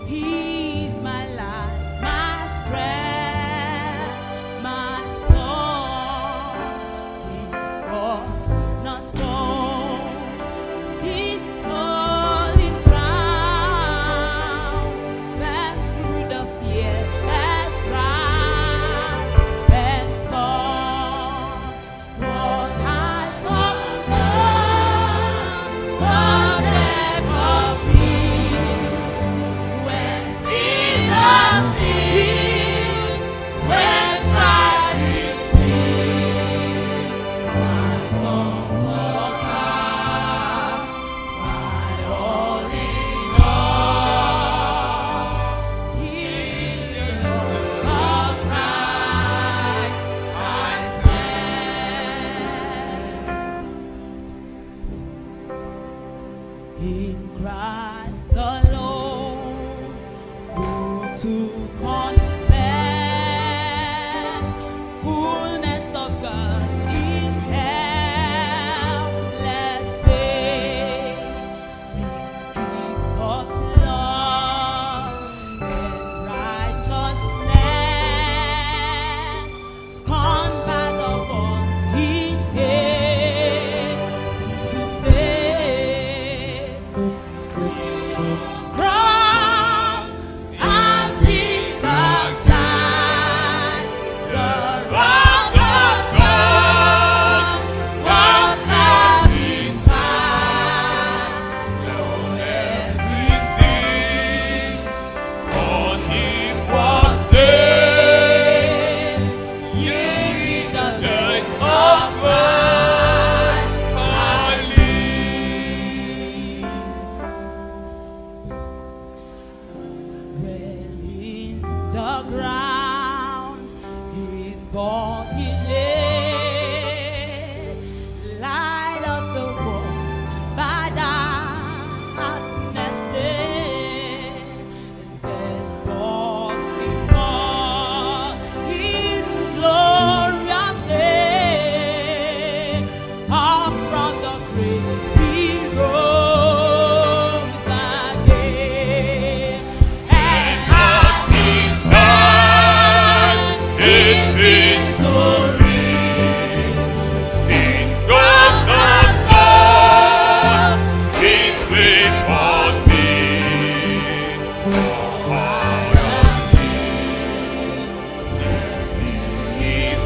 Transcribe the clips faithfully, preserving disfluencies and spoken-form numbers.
He's my light, my strength, my song. He's cornerstone, this solid ground, fed through the fiercest drought and storm. What heights of love, what depth of peace, when Jesus is, when strife is ceased, my comforter, my all in all. In the rock of Christ I stand. In Christ alone, who took on flesh, fullness of God in helpless babe, His gift of love and righteousness, scorned by the ones He came to save. Cross as Jesus died, the wrath of God was satisfied. Though every sin on Him was laid, You the the light of Christ only. Well, in the ground His body lay, light of the world by darkness lay, and then lost in fall in glorious day. Up from the grave He rose again, and As He stands in victory, sings God's love, His great for me. All of He's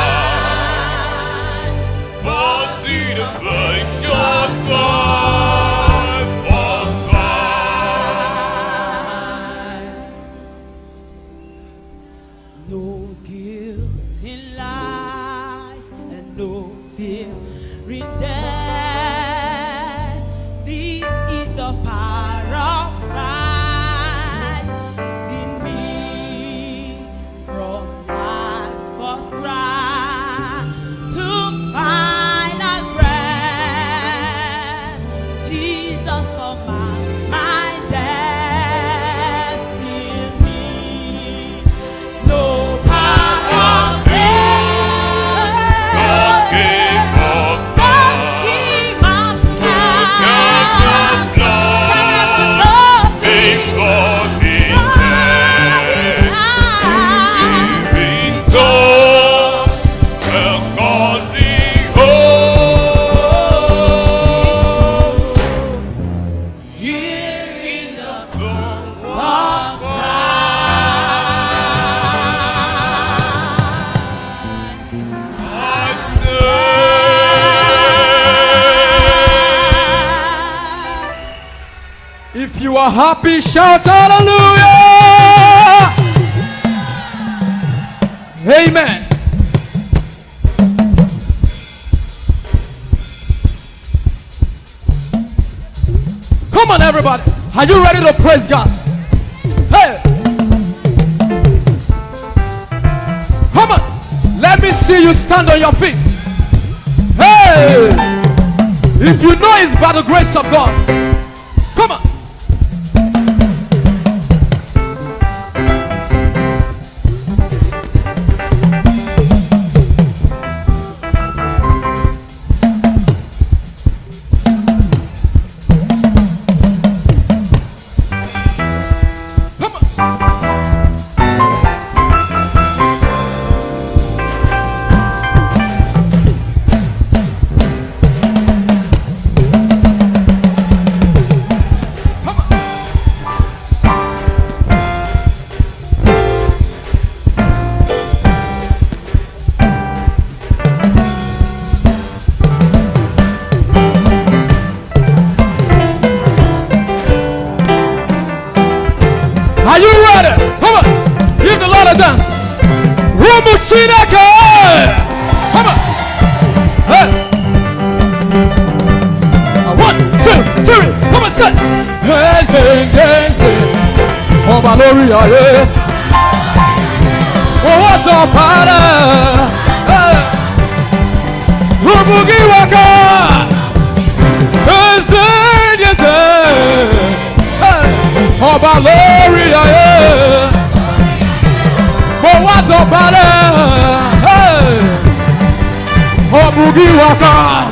fine, but see the precious blood of Christ. no guilt in life and no fear in death. This is the power of Christ in me, from life's first cry to final breath. Jesus commands my destiny. No power of hell, God gave up no blood, scheme of If you are happy, shout hallelujah! Amen. Come on, everybody. Are you ready to praise God? Hey! Come on. Let me see you stand on your feet. Hey! If you know it's by the grace of God, come on. Are you ready? Come on. Give the Lord a dance. Rumuchineke. Come on. Hey. One, two, three. Come on, say. Dancing, dancing. Oh, Valoria, yeah. Oh, what a party. Rumugi waka. Dancing, dancing. Oh, Valoria, yeah. Oh, what a party. Oh, Boogie Waka.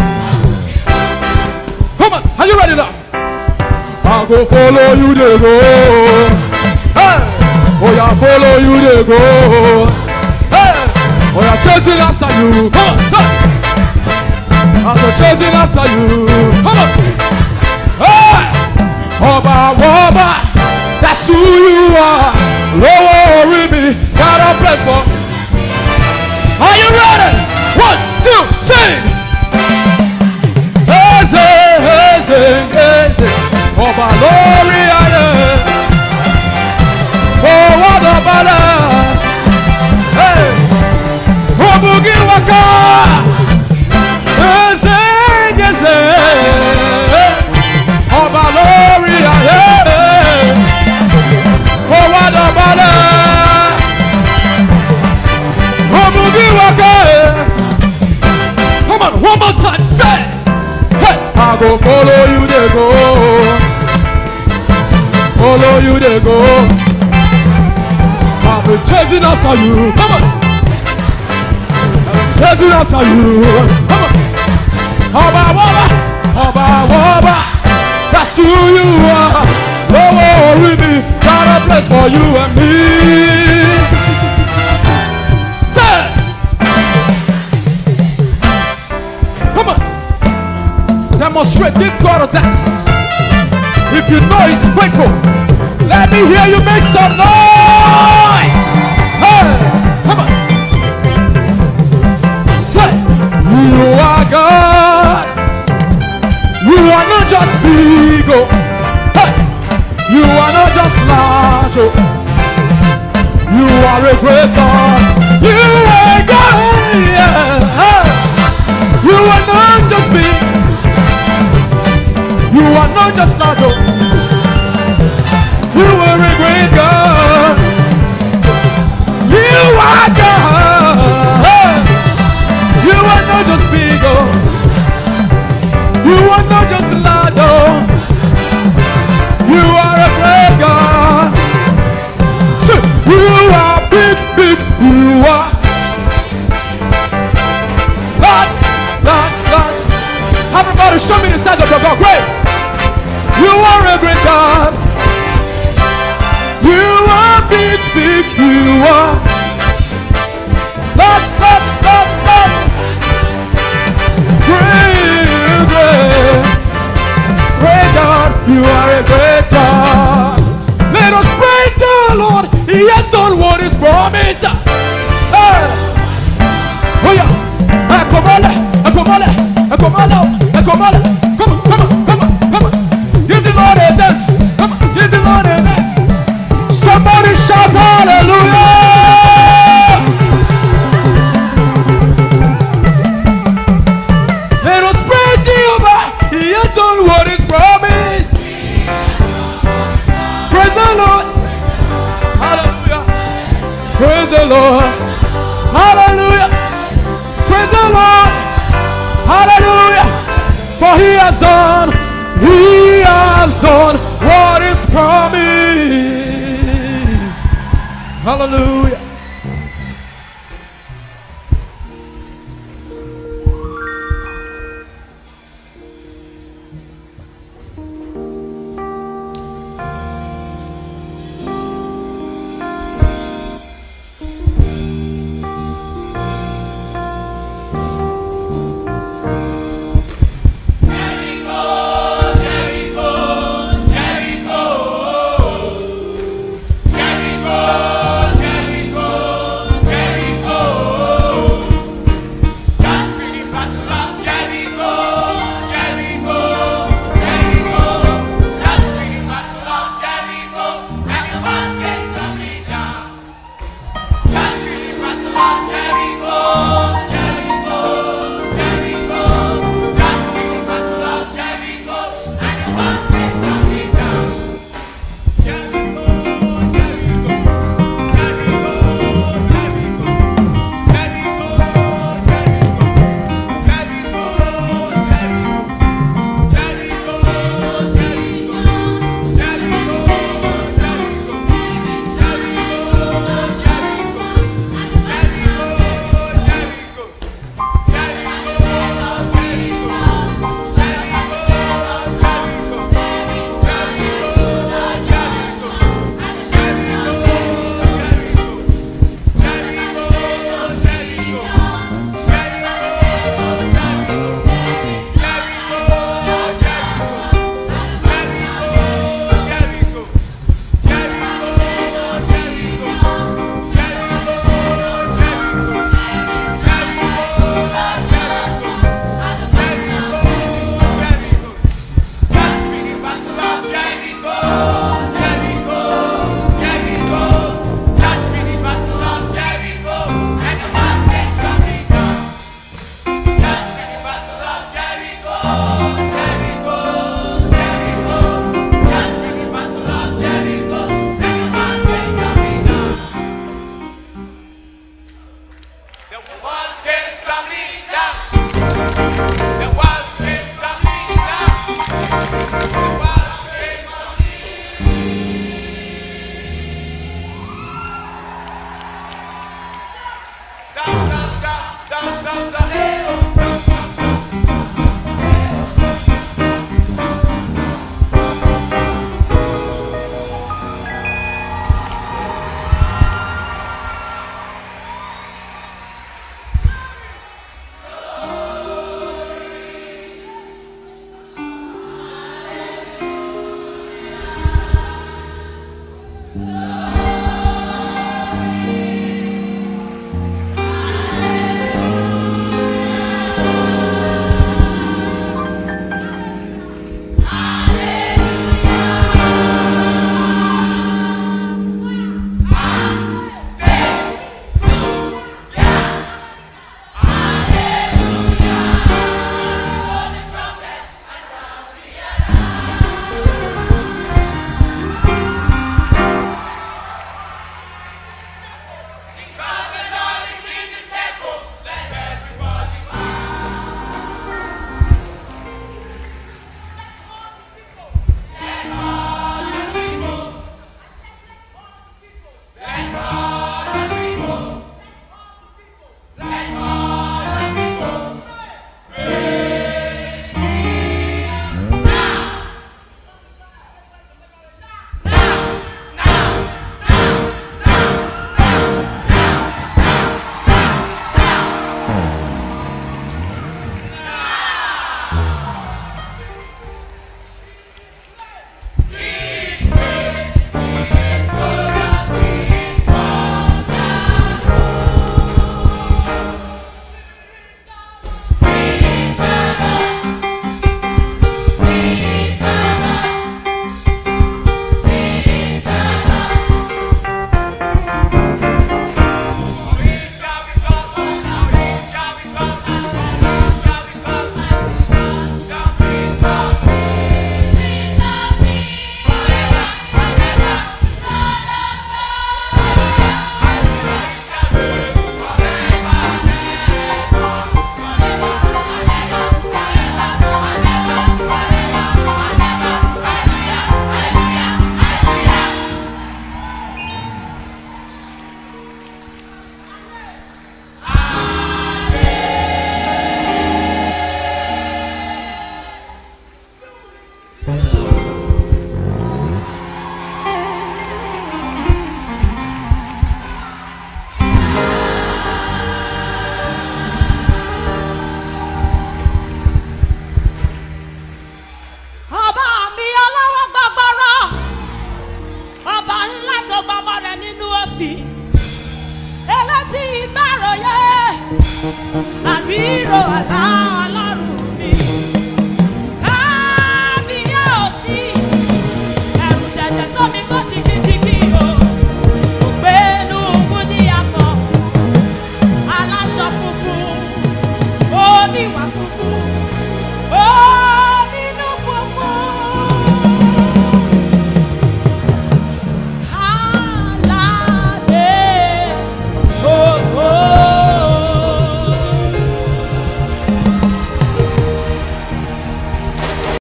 Come on, are you ready now? I'll go follow you, they go. Hey, oh yeah, follow you, they go. Hey, oh yeah, chasing after you. Come on, stop. I'm chasing after you. Come on. Hey, Oba, Oba, that's who you are. Lower with me, got a place for. Are you ready? One, two, three. Eze, eze, eze. Oba lori aye. Oh, what a bala. Hey. Obugi waka. Eze, eze. Oba lori aye. Oh, what a bala. Obugi waka. Come on, one more time, say. Hey, I go follow you, they go. Follow you, they go. I've been chasing after you. Come on. I've been chasing after you. Come on. Oba, Oba, Oba, Oba. That's who you are. Don't worry me. Got a place for you and me. Say. Come on. Demonstrate. Give God a dance. If you know He's faithful, let me hear you make some noise. Hey, come on. Say, you are God. You are not just big, oh. Hey, you are not just large, oh. You are a great God. You are God, yeah. Hey, you are not just big. You are not just large, oh. You are a great God. You are God. You are not just big, oh. You are not just large, oh. You are a great God. You are big, big. You are large, large, large. Everybody show me the size of your God. Great. You are a great God. You are big, big. You are large, large, large, large. Great, great, great God. You are a great God. Let us praise the Lord. He has done what He's promised. Hey. Oh yeah. Ekomole, ekomole, ekomole, ekomole. Come on, come on, come on, come on. Give the Lord a dance. Come on, give the Lord a dance. Somebody shout hallelujah. Let us praise Jehovah. He has done what He's promised. Praise the Lord. Hallelujah. Praise the Lord. Hallelujah. Praise the Lord. Hallelujah. For He has done, He has done what is promised. Hallelujah. Jericho, Jericho, Jericho. Àbírò àlá Ọlọ́run mi.